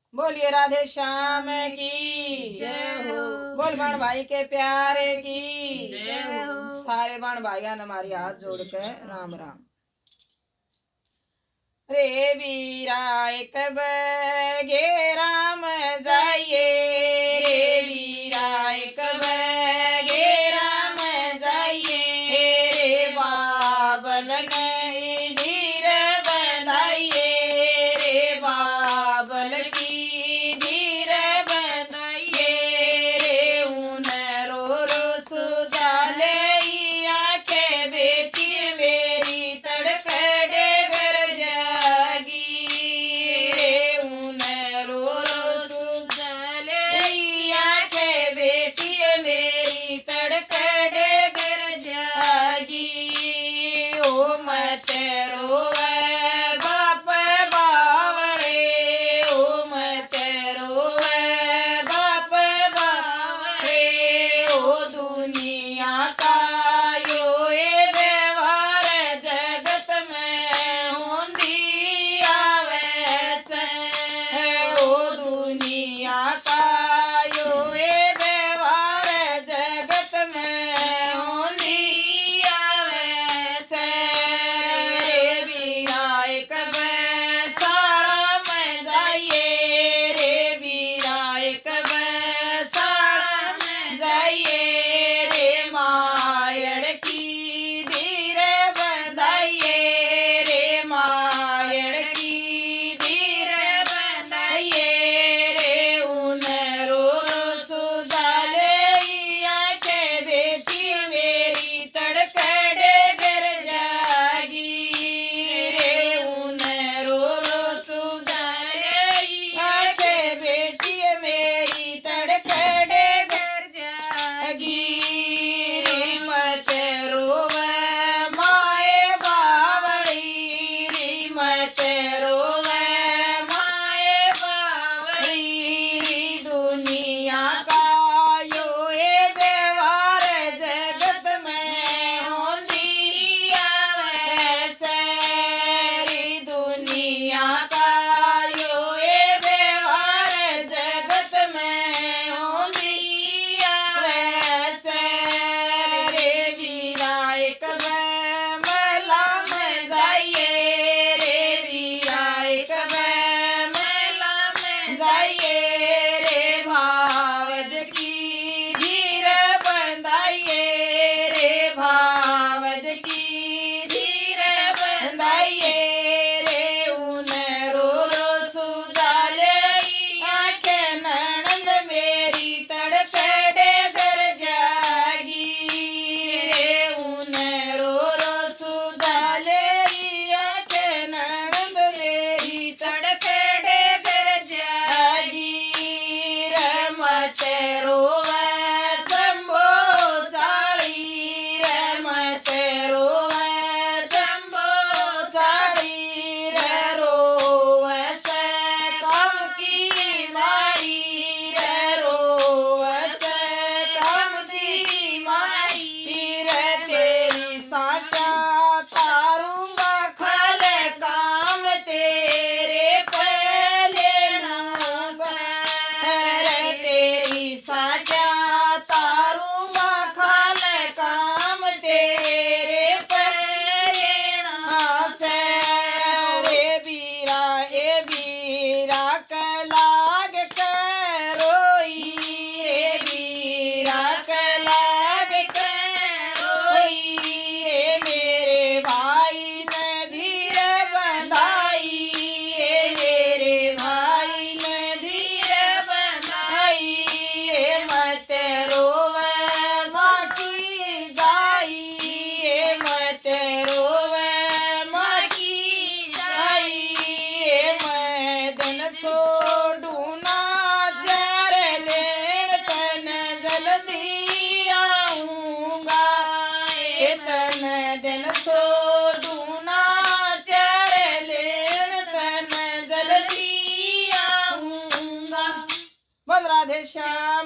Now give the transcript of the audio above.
बोलिए राधे श्याम की जय हो। बोल बहन भाई के प्यारे की जय हो। सारे बहन भाइयों ने हमारी हाथ जोड़ के राम राम। रे वीरा एक बगे राम जाइए, रे वीरा एक बगे राम जाइए, रे बाबल ने धीर बनाइए, रे बाबल की धीर बनाइए, रे उन रो रो सुजाले आके बेटी मेरी तड़कड़े घर जागी, रे उन रो रो सुजाले आके बेटी मेरी तड़कड़े घर जागी। ओ मत रोवे बाप बावड़े, ओ मत रोवे बाप बावड़े, ओ दुनिया का यो ए व्यवहार जगत में होंदी आवे से, ओ दुनिया का यो ए व्यवहार जगत में होंदी आवे से, रे वीरा एक बैसाड़ा में जाइए, रे वीरा एक बैसाड़ा में जाइए, रे मायड़ की धीर बंधाइए, रे मायड़ की धीर बंधाइए, रे उन रो रो सुधाले आके बेटी मेरी तड़कड़े घर जागी, रे उन रो रो सुधाले आके बेटी मेरी तड़कड़े घर जागी, रे मत रोवे माए बावड़ी, रे मत रोवे माए बावड़ी, रे दुनिया का यो ए व्यवहार जगत में होंदी आवे से, रे दुनिया का यो ए व्यवहार जगत में होंदी आवे से, रे वीरा एक महिला में जाइए, रे वीरा एक महिला में जाइए, रे भावज की धीर बंधाइए, रे भावज की धीर बंधाइए, रे उन रो रो सुजाले आके ननद मेरी तड़कड़े घर जागी, रे उन रो रो सुजाले आके ननद मेरी तड़कड़े घर जागी, रे मत रोवे जम्बो चाली, रे मत रोवे जम्बो चाली, रे रोवे से काम की मारी, रे रोवे से काम की मारी, रे तेरी साचा तारूंगा खल काम तेरे पहले ना से, रे तेरी साचा तारूंगा खल काम तेरे पहले ना से, रे वीरा ए वीरा कलाग करोई, रे वीरा कलाग करोई, ए मेरे भाई ने धीर बंधाई, ए मेरे भाई ने धीर बंधाई, ए मत रोवे माँ की गाई, ए मत रोवे माँ की गाई, ए मैं दिन छोड़ू ना जर लेन तन जल्दी आऊंगा, ए तन दिन छोड़ू ना जर लेन तन जल्दी आऊंगा। बोल राधे श्याम।